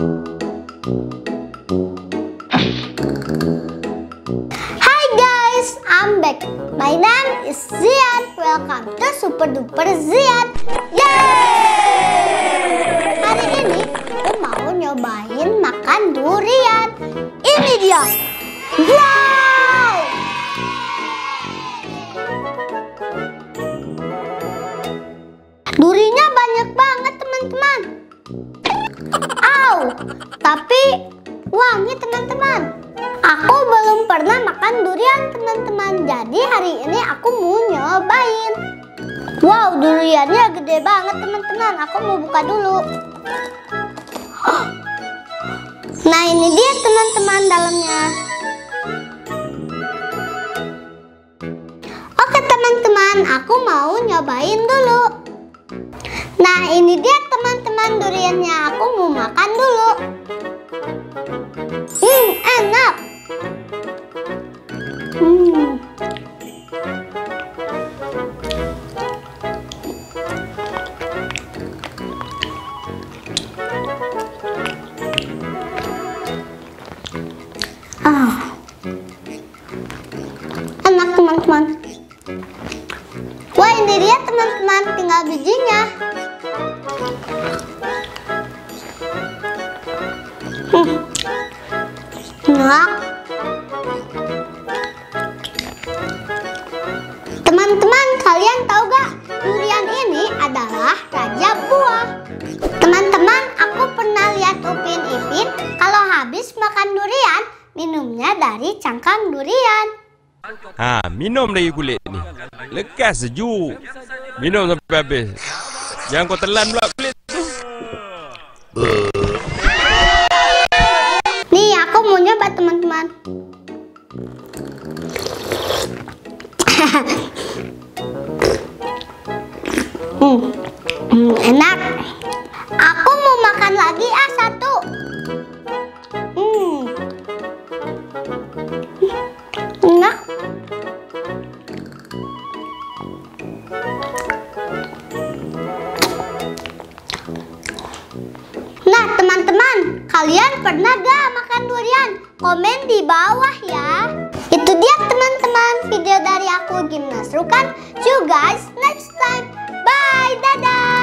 Hi guys, I'm back. My name is Zian. Welcome to Super Duper Zian. Yeay! Hari ini aku mau nyobain makan durian. Ini dia. Wow! Durinya banyak banget teman-teman. Au, tapi wangi teman-teman. Aku belum pernah makan durian teman-teman. Jadi hari ini aku mau nyobain. Wow, duriannya gede banget teman-teman. Aku mau buka dulu. Nah, ini dia teman-teman dalamnya. Oke teman-teman, aku mau nyobain dulu. Nah, ini dia teman-teman duriannya. Aku mau makan dulu. Enak. Enak teman-teman. Wah, ini dia teman-teman, tinggal bijinya. Enak. Teman-teman, kalian tahu gak? Durian ini adalah raja buah. Teman-teman, aku pernah lihat Upin Ipin kalau habis makan durian, minumnya dari cangkang durian. Minum dari kulit ni. Lekas sejuk. Minum sampai habis. Jangan kau telan pula kulit tu. Nih, aku mau nyoba teman-teman. Enak. Aku mau makan lagi satu. Enak. Nah teman-teman, kalian pernah gak makan durian? Komen di bawah ya. Itu dia teman-teman video dari aku, Gimnas Rukan. See you guys next time. Bye, dadah.